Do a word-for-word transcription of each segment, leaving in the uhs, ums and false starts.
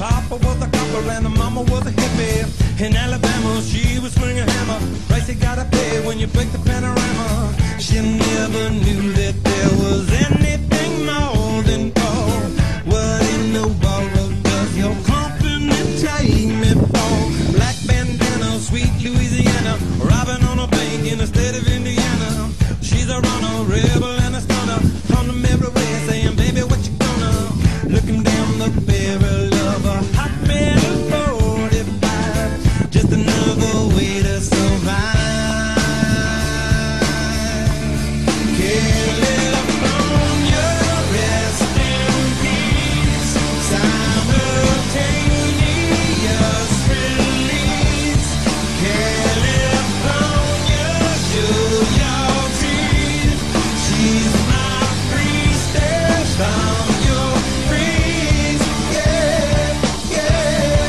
Papa was a copper and the mama was a hippie. In Alabama, she was swinging a hammer. Price you gotta pay when you break the panorama. She never knew that there was anything more than gold. What in the world does your company take me for? Black bandana, sweet Louisiana, robbing on a bank in the state of Indiana. She's a runner, rebel and a stunner. On the mirror way saying, baby, what you gonna? Looking down the barrel of a hot metal forty-five. Just another way to survive. California, rest in peace. Simultaneous release. California, show your teeth. She's my priestess from your priest. Yeah, yeah.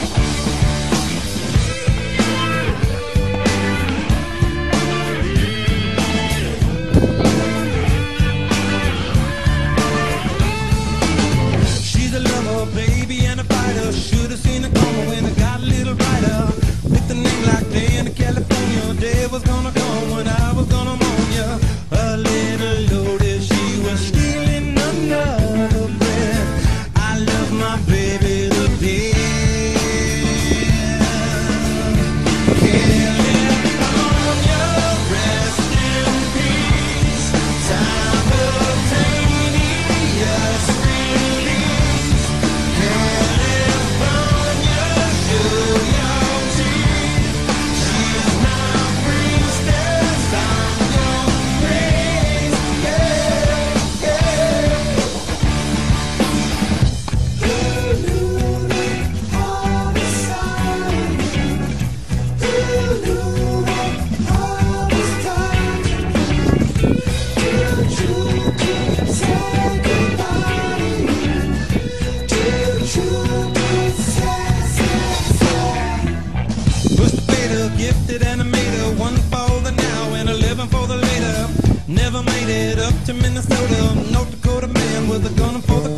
She's a lover, baby, and a fighter. Should've seen it coming when it got a little brighter. With a name like Day in California, day was gonna come when I was gonna mourn ya. A little loaded, she was stealing another breath. I love my baby to death. California, rest in peace. Simultaneous release. California, show your teeth. She's my priestess, I'm your priest. Yeah, yeah. Push the fader, gifted animator, one for the now and eleven for the later. Never made it up to Minnesota, North Dakota man with a gun for the